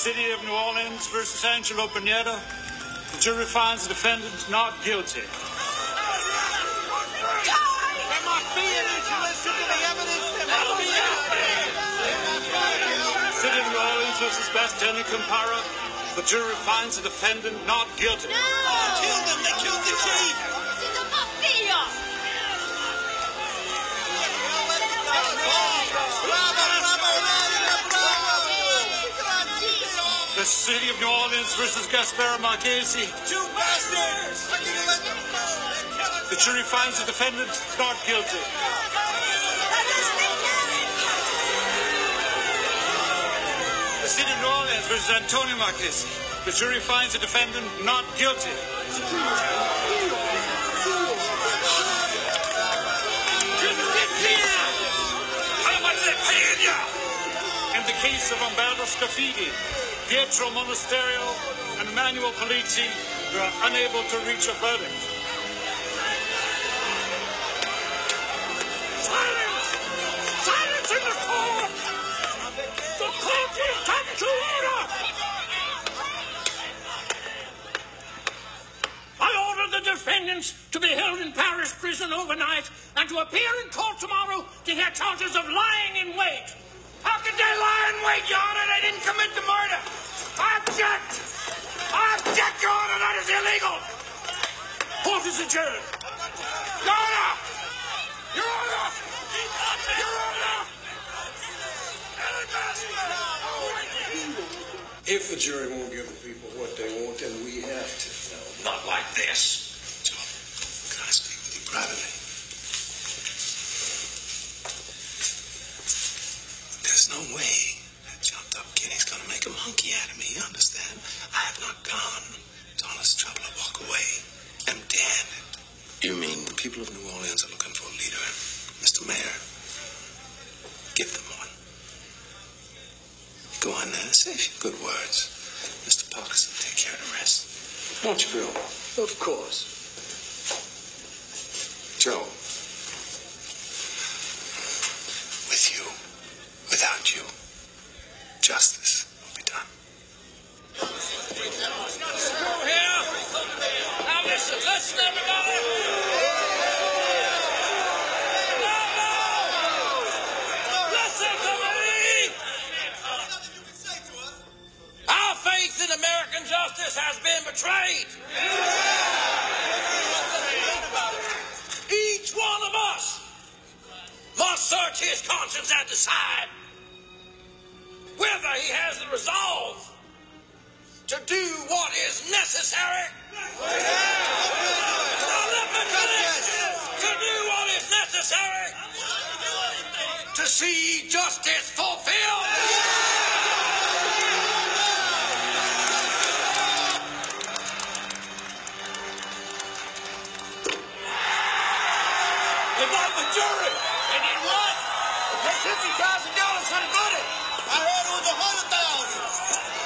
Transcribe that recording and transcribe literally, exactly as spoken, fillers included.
City of New Orleans versus Angelo Pineda. The jury finds the defendant not guilty. Am I being listen to the evidence? Am I being City of New Orleans versus Bastiani Campara. The jury finds the defendant not guilty. No! Oh, killed him! They killed the chief! Siete pappino! The City of New Orleans versus Gasparo Marchesi. Two bastards! The jury finds the defendant not guilty. The City of New Orleans versus Antonio Marchesi. The jury finds the defendant not guilty. How much they paying you? In the case of Umberto Scafidi, Pietro Monasterio, and Emmanuel Polizzi were unable to reach a verdict. Silence! Silence in the court! The court will come to order! I order the defendants to be held in Paris prison overnight and to appear in court tomorrow to hear charges of lying in wait. How could they lie in wait, Your Honor? They didn't commit the murder. I object! I object, Your Honor. That is illegal. Court is adjourned. Your Honor! Your Honor! Your Honor! If the jury won't give the people what they want, then we have to. No, not like this. John, can I speak with you privately? There's no way that jumped up Kenny's gonna make a monkey out of me, you understand? I have not gone to all this trouble to walk away empty-handed. You mean the people of New Orleans are looking for a leader, Mister Mayor? Give them one. Go on there, say a few good words. Mister Parkinson will take care of the rest. Won't you, Bill? Of course. Joe. With you, without you, justice will be done. Here. Now listen, listen, everybody. No, no. Listen to me. Our faith in American justice has been betrayed. Each one of us must search his conscience and decide whether he has the resolve to do what is necessary. Now let me finish. To do what is necessary to see justice fulfilled. They bought the jury. They did what? They paid fifty thousand dollars for the money. I heard it was a hundred thousand.